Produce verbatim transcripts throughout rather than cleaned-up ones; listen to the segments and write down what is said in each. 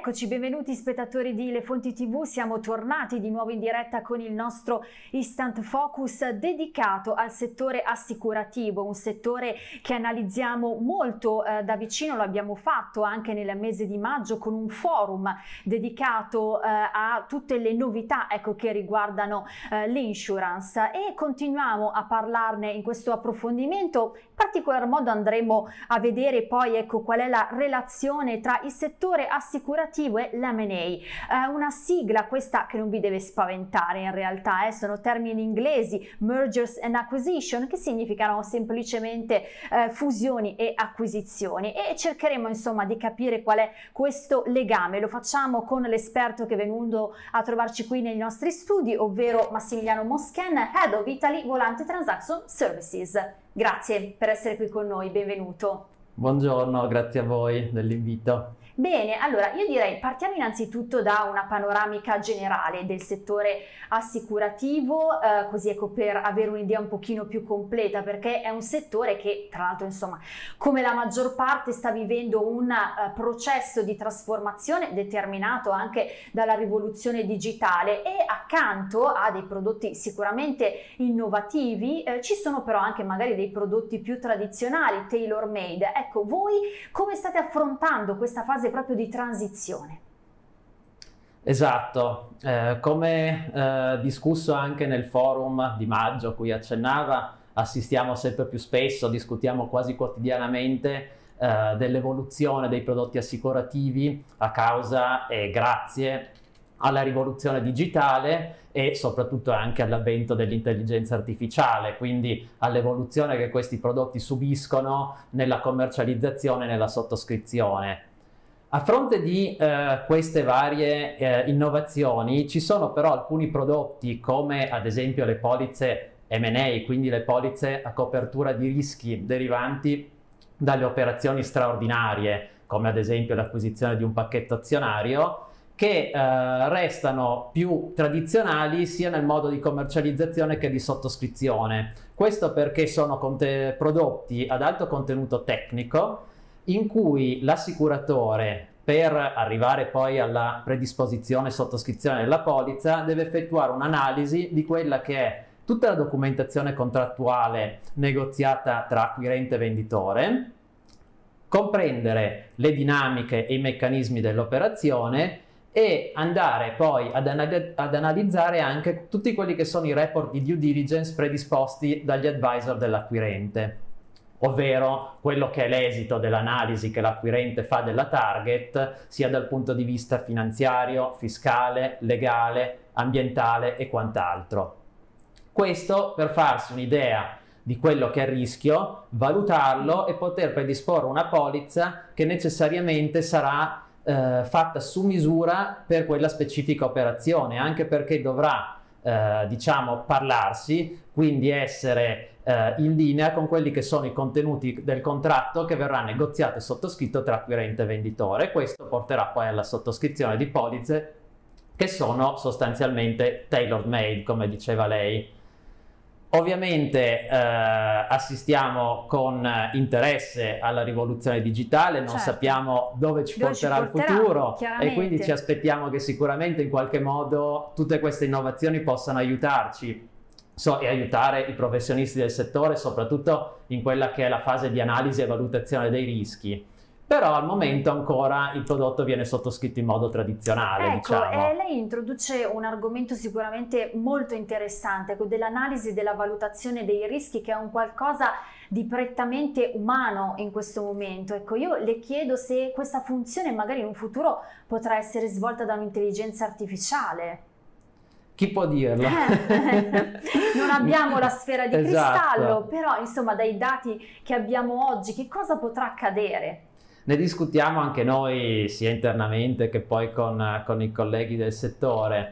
Eccoci, benvenuti spettatori di Le Fonti tivù, siamo tornati di nuovo in diretta con il nostro Instant Focus dedicato al settore assicurativo, un settore che analizziamo molto eh, da vicino, lo abbiamo fatto anche nel mese di maggio con un forum dedicato eh, a tutte le novità ecco, che riguardano eh, l'insurance e continuiamo a parlarne in questo approfondimento. In particolar modo andremo a vedere poi ecco, qual è la relazione tra il settore assicurativo e l'M and A, eh, una sigla questa che non vi deve spaventare in realtà, eh, sono termini inglesi, mergers and acquisition, che significano semplicemente eh, fusioni e acquisizioni, e cercheremo insomma di capire qual è questo legame. Lo facciamo con l'esperto che è venuto a trovarci qui nei nostri studi, ovvero Massimiliano Moschen, Head of Italy Volante Transaction Services. Grazie per essere qui con noi, benvenuto. Buongiorno, grazie a voi dell'invito. Bene, allora io direi partiamo innanzitutto da una panoramica generale del settore assicurativo, eh, così ecco per avere un'idea un pochino più completa, perché è un settore che tra l'altro insomma come la maggior parte sta vivendo un uh, processo di trasformazione determinato anche dalla rivoluzione digitale, e accanto a dei prodotti sicuramente innovativi eh, ci sono però anche magari dei prodotti più tradizionali, tailor made. Ecco, voi come state affrontando questa fase proprio di transizione? Esatto, eh, come eh, discusso anche nel forum di maggio a cui accennava, assistiamo sempre più spesso, discutiamo quasi quotidianamente eh, dell'evoluzione dei prodotti assicurativi a causa e grazie alla rivoluzione digitale e soprattutto anche all'avvento dell'intelligenza artificiale, quindi all'evoluzione che questi prodotti subiscono nella commercializzazione e nella sottoscrizione. A fronte di eh, queste varie eh, innovazioni ci sono però alcuni prodotti come ad esempio le polizze M and A, quindi le polizze a copertura di rischi derivanti dalle operazioni straordinarie, come ad esempio l'acquisizione di un pacchetto azionario, che eh, restano più tradizionali sia nel modo di commercializzazione che di sottoscrizione. Questo perché sono prodotti ad alto contenuto tecnico, in cui l'assicuratore, per arrivare poi alla predisposizione e sottoscrizione della polizza, deve effettuare un'analisi di quella che è tutta la documentazione contrattuale negoziata tra acquirente e venditore, comprendere le dinamiche e i meccanismi dell'operazione e andare poi ad, anal- ad analizzare anche tutti quelli che sono i report di due diligence predisposti dagli advisor dell'acquirente, ovvero quello che è l'esito dell'analisi che l'acquirente fa della target, sia dal punto di vista finanziario, fiscale, legale, ambientale e quant'altro. Questo per farsi un'idea di quello che è il rischio, valutarlo e poter predisporre una polizza che necessariamente sarà eh, fatta su misura per quella specifica operazione, anche perché dovrà eh, diciamo parlarsi, quindi essere Uh, in linea con quelli che sono i contenuti del contratto che verrà negoziato e sottoscritto tra acquirente e venditore. Questo porterà poi alla sottoscrizione di polizze che sono sostanzialmente tailor made, come diceva lei. Ovviamente uh, assistiamo con interesse alla rivoluzione digitale, non certo. sappiamo dove ci, dove porterà, ci porterà il futuro e quindi ci aspettiamo che sicuramente in qualche modo tutte queste innovazioni possano aiutarci So, e aiutare i professionisti del settore, soprattutto in quella che è la fase di analisi e valutazione dei rischi. Però al momento ancora il prodotto viene sottoscritto in modo tradizionale. Ecco, diciamo. eh, lei introduce un argomento sicuramente molto interessante, dell'analisi e della valutazione dei rischi, che è un qualcosa di prettamente umano in questo momento. Ecco, io le chiedo se questa funzione magari in un futuro potrà essere svolta da un'intelligenza artificiale. Chi può dirlo? Non abbiamo la sfera di esatto. cristallo, però insomma dai dati che abbiamo oggi che cosa potrà accadere? Ne discutiamo anche noi sia internamente che poi con, con i colleghi del settore.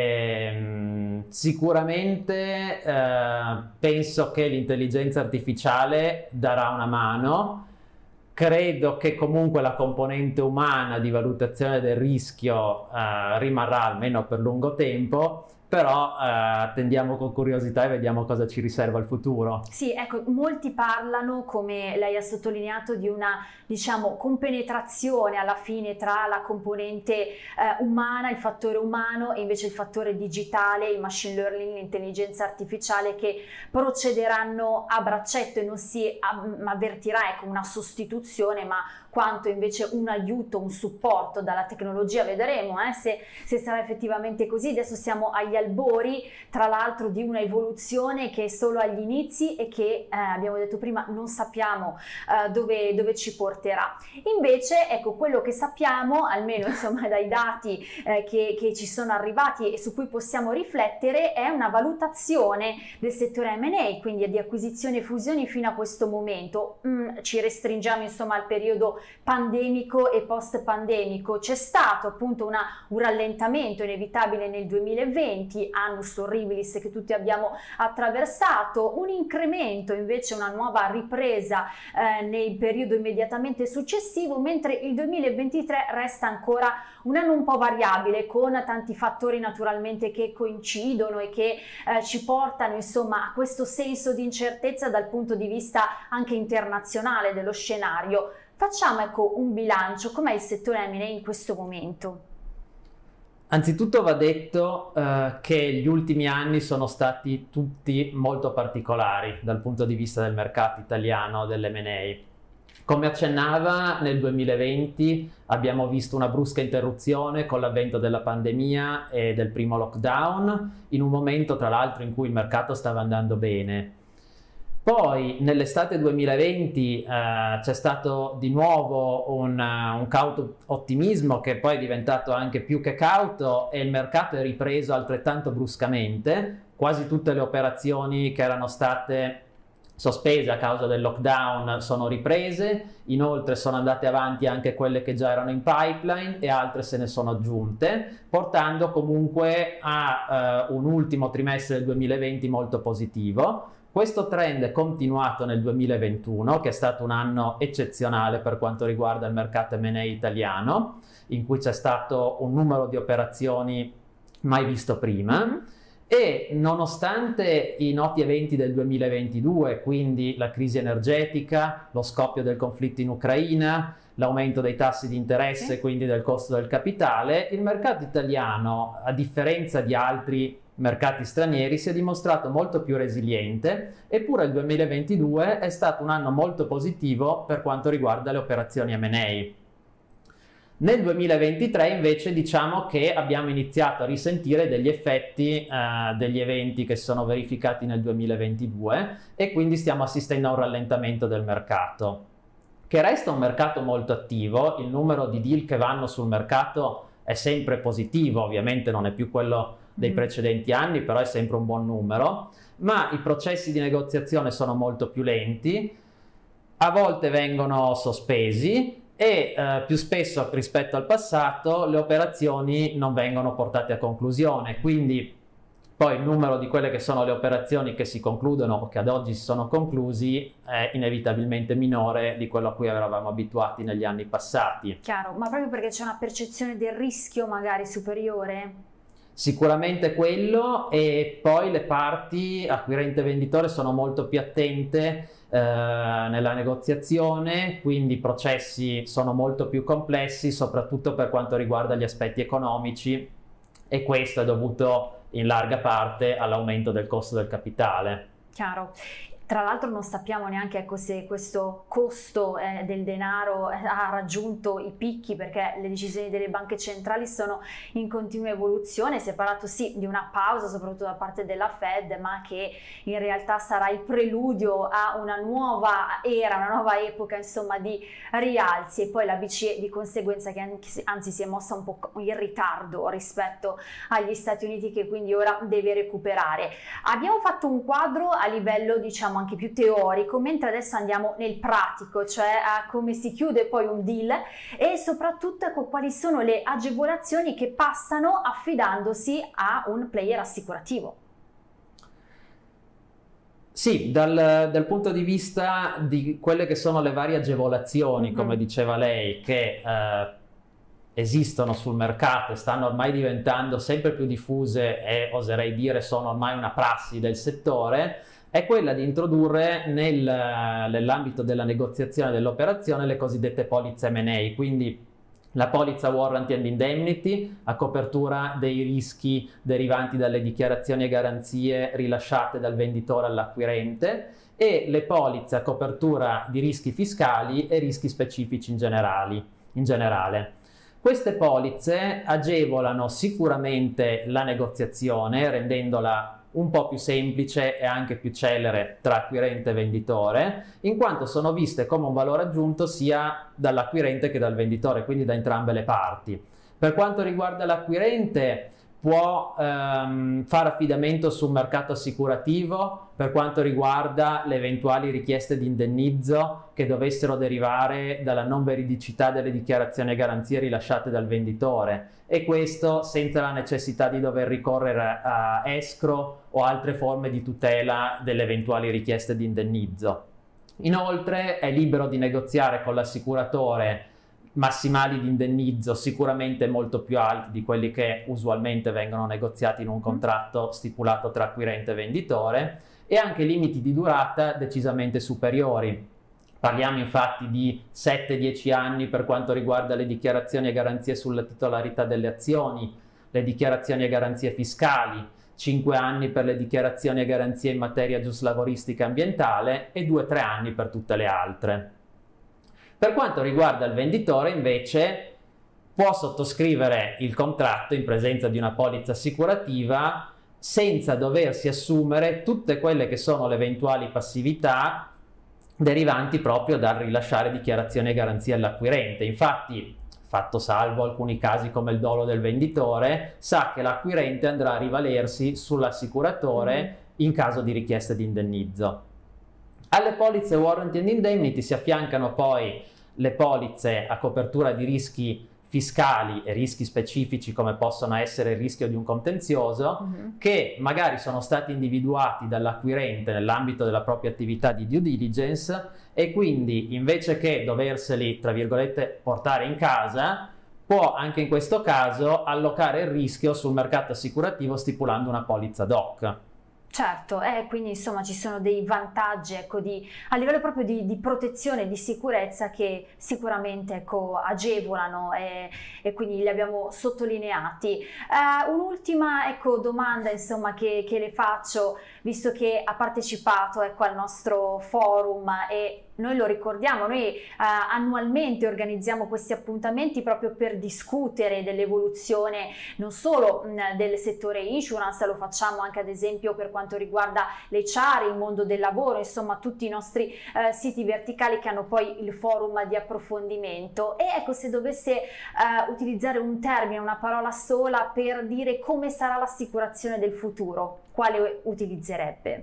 E, sicuramente eh, penso che l'intelligenza artificiale darà una mano. Credo che comunque la componente umana di valutazione del rischio eh, rimarrà almeno per lungo tempo, però eh, attendiamo con curiosità e vediamo cosa ci riserva il futuro. Sì, ecco, molti parlano, come lei ha sottolineato, di una, diciamo, compenetrazione alla fine tra la componente eh, umana, il fattore umano, e invece il fattore digitale, il machine learning, l'intelligenza artificiale, che procederanno a braccetto e non si avvertirà, ecco, una sostituzione, ma quanto invece un aiuto, un supporto dalla tecnologia. Vedremo eh, se, se sarà effettivamente così. Adesso siamo agli albori, tra l'altro, di una evoluzione che è solo agli inizi e che, eh, abbiamo detto prima, non sappiamo eh, dove, dove ci porterà. Invece, ecco, quello che sappiamo, almeno insomma dai dati eh, che, che ci sono arrivati e su cui possiamo riflettere, è una valutazione del settore M and A, quindi di acquisizioni e fusioni fino a questo momento. Mm, ci restringiamo insomma al periodo pandemico e post pandemico. C'è stato appunto una, un rallentamento inevitabile nel duemilaventi, annus horribilis che tutti abbiamo attraversato, un incremento invece, una nuova ripresa eh, nel periodo immediatamente successivo, mentre il duemilaventitré resta ancora un anno un po' variabile, con tanti fattori naturalmente che coincidono e che eh, ci portano insomma a questo senso di incertezza dal punto di vista anche internazionale dello scenario. Facciamo ecco un bilancio, com'è il settore M and A in questo momento? Anzitutto va detto eh, che gli ultimi anni sono stati tutti molto particolari dal punto di vista del mercato italiano dell'M and A. Come accennava, nel duemilaventi abbiamo visto una brusca interruzione con l'avvento della pandemia e del primo lockdown, in un momento tra l'altro in cui il mercato stava andando bene. Poi nell'estate duemilaventi eh, c'è stato di nuovo un, uh, un cauto ottimismo che poi è diventato anche più che cauto, e il mercato è ripreso altrettanto bruscamente. Quasi tutte le operazioni che erano state sospese a causa del lockdown sono riprese, inoltre sono andate avanti anche quelle che già erano in pipeline e altre se ne sono aggiunte, portando comunque a uh, un ultimo trimestre del duemilaventi molto positivo. Questo trend è continuato nel duemilaventuno, che è stato un anno eccezionale per quanto riguarda il mercato M and A italiano, in cui c'è stato un numero di operazioni mai visto prima. Mm-hmm. E nonostante i noti eventi del duemilaventidue, quindi la crisi energetica, lo scoppio del conflitto in Ucraina, l'aumento dei tassi di interesse, sì, quindi del costo del capitale, il mercato italiano, a differenza di altri mercati stranieri, si è dimostrato molto più resiliente, eppure il duemilaventidue è stato un anno molto positivo per quanto riguarda le operazioni M and A. Nel duemilaventitré invece diciamo che abbiamo iniziato a risentire degli effetti eh, degli eventi che si sono verificati nel duemilaventidue, e quindi stiamo assistendo a un rallentamento del mercato, che resta un mercato molto attivo. Il numero di deal che vanno sul mercato è sempre positivo, ovviamente non è più quello dei precedenti anni, però è sempre un buon numero, ma i processi di negoziazione sono molto più lenti, a volte vengono sospesi e eh, più spesso rispetto al passato le operazioni non vengono portate a conclusione, quindi poi il numero di quelle che sono le operazioni che si concludono o che ad oggi si sono conclusi è inevitabilmente minore di quello a cui eravamo abituati negli anni passati. Chiaro, ma proprio perché c'è una percezione del rischio magari superiore? Sicuramente quello, e poi le parti acquirente e venditore sono molto più attente eh, nella negoziazione, quindi i processi sono molto più complessi, soprattutto per quanto riguarda gli aspetti economici, e questo è dovuto in larga parte all'aumento del costo del capitale. Chiaro. Tra l'altro non sappiamo neanche ecco, se questo costo eh, del denaro ha raggiunto i picchi, perché le decisioni delle banche centrali sono in continua evoluzione. Si è parlato sì di una pausa soprattutto da parte della Fed, ma che in realtà sarà il preludio a una nuova era, una nuova epoca insomma di rialzi, e poi la B C E di conseguenza che anzi si è mossa un po' in ritardo rispetto agli Stati Uniti, che quindi ora deve recuperare. Abbiamo fatto un quadro a livello diciamo anche più teorico, mentre adesso andiamo nel pratico, cioè a come si chiude poi un deal e soprattutto ecco, quali sono le agevolazioni che passano affidandosi a un player assicurativo. Sì, dal, dal punto di vista di quelle che sono le varie agevolazioni, mm-hmm. come diceva lei, che eh, esistono sul mercato e stanno ormai diventando sempre più diffuse e oserei dire sono ormai una prassi del settore, è quella di introdurre nel, nell'ambito della negoziazione dell'operazione le cosiddette polizze M and A, quindi la polizza Warranty and Indemnity a copertura dei rischi derivanti dalle dichiarazioni e garanzie rilasciate dal venditore all'acquirente e le polizze a copertura di rischi fiscali e rischi specifici in, generali, in generale. Queste polizze agevolano sicuramente la negoziazione, rendendola un po' più semplice e anche più celere tra acquirente e venditore, in quanto sono viste come un valore aggiunto sia dall'acquirente che dal venditore, quindi da entrambe le parti. Per quanto riguarda l'acquirente, può ehm, fare affidamento sul mercato assicurativo per quanto riguarda le eventuali richieste di indennizzo che dovessero derivare dalla non veridicità delle dichiarazioni e garanzie rilasciate dal venditore, e questo senza la necessità di dover ricorrere a escrow o altre forme di tutela delle eventuali richieste di indennizzo. Inoltre è libero di negoziare con l'assicuratore massimali di indennizzo sicuramente molto più alti di quelli che usualmente vengono negoziati in un contratto stipulato tra acquirente e venditore, e anche limiti di durata decisamente superiori. Parliamo infatti di sette dieci anni per quanto riguarda le dichiarazioni e garanzie sulla titolarità delle azioni, le dichiarazioni e garanzie fiscali, cinque anni per le dichiarazioni e garanzie in materia giuslavoristica e ambientale e due tre anni per tutte le altre. Per quanto riguarda il venditore, invece, può sottoscrivere il contratto in presenza di una polizza assicurativa senza doversi assumere tutte quelle che sono le eventuali passività derivanti proprio dal rilasciare dichiarazioni e garanzie all'acquirente. Infatti, fatto salvo alcuni casi come il dolo del venditore, sa che l'acquirente andrà a rivalersi sull'assicuratore in caso di richiesta di indennizzo. Alle polizze Warranty and Indemnity si affiancano poi le polizze a copertura di rischi fiscali e rischi specifici come possono essere il rischio di un contenzioso, uh-huh. che magari sono stati individuati dall'acquirente nell'ambito della propria attività di due diligence, e quindi invece che doverseli tra virgolette portare in casa, può anche in questo caso allocare il rischio sul mercato assicurativo stipulando una polizza ad hoc. Certo, eh, quindi insomma ci sono dei vantaggi, ecco, di, a livello proprio di, di protezione e di sicurezza che sicuramente, ecco, agevolano e, e quindi li abbiamo sottolineati. Uh, un'ultima, ecco, domanda insomma che, che le faccio, visto che ha partecipato, ecco, al nostro forum, e noi lo ricordiamo, noi uh, annualmente organizziamo questi appuntamenti proprio per discutere dell'evoluzione non solo mh, del settore insurance, lo facciamo anche ad esempio per quanto riguarda l'H R, il mondo del lavoro, insomma tutti i nostri uh, siti verticali che hanno poi il forum di approfondimento. E ecco, se dovesse uh, utilizzare un termine, una parola sola per dire come sarà l'assicurazione del futuro, quale utilizzerebbe?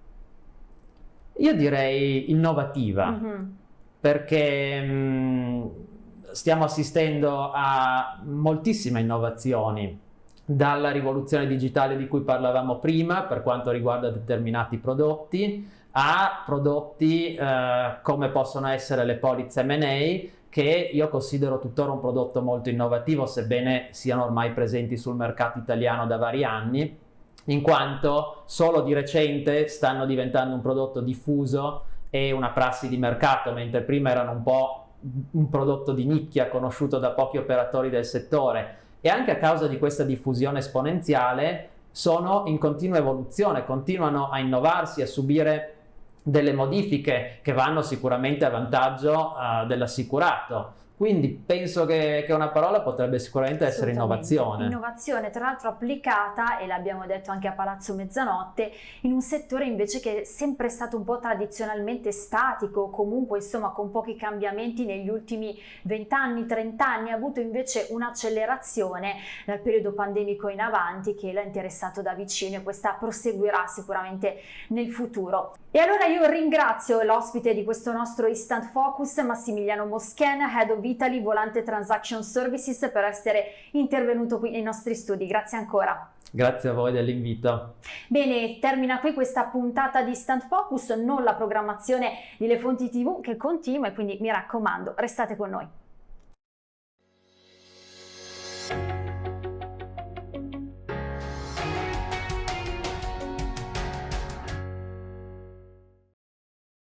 Io direi innovativa, mm-hmm. perché mh, stiamo assistendo a moltissime innovazioni, dalla rivoluzione digitale di cui parlavamo prima per quanto riguarda determinati prodotti, a prodotti eh, come possono essere le polizze M and A, che io considero tuttora un prodotto molto innovativo, sebbene siano ormai presenti sul mercato italiano da vari anni, in quanto solo di recente stanno diventando un prodotto diffuso e una prassi di mercato, mentre prima erano un po' un prodotto di nicchia conosciuto da pochi operatori del settore, e anche a causa di questa diffusione esponenziale sono in continua evoluzione, continuano a innovarsi, a subire delle modifiche che vanno sicuramente a vantaggio uh, dell'assicurato. Quindi penso che, che una parola potrebbe sicuramente essere innovazione. Innovazione, tra l'altro applicata, e l'abbiamo detto anche a Palazzo Mezzanotte, in un settore invece che è sempre stato un po' tradizionalmente statico, comunque insomma con pochi cambiamenti negli ultimi vent'anni, trent'anni, ha avuto invece un'accelerazione dal periodo pandemico in avanti che l'ha interessato da vicino, e questa proseguirà sicuramente nel futuro. E allora io ringrazio l'ospite di questo nostro Instant Focus, Massimiliano Moschen, Head of Italy Volante Transaction Services, per essere intervenuto qui nei nostri studi. Grazie ancora. Grazie a voi dell'invito. Bene, termina qui questa puntata di Instant Focus, non la programmazione di Le Fonti tivù che continua, e quindi mi raccomando, restate con noi.